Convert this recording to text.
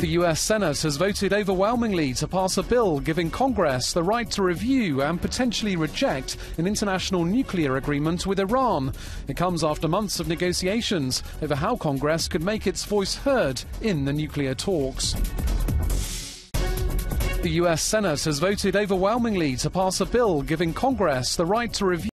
The US Senate has voted overwhelmingly to pass a bill giving Congress the right to review and potentially reject an international nuclear agreement with Iran. It comes after months of negotiations over how Congress could make its voice heard in the nuclear talks. The US Senate has voted overwhelmingly to pass a bill giving Congress the right to review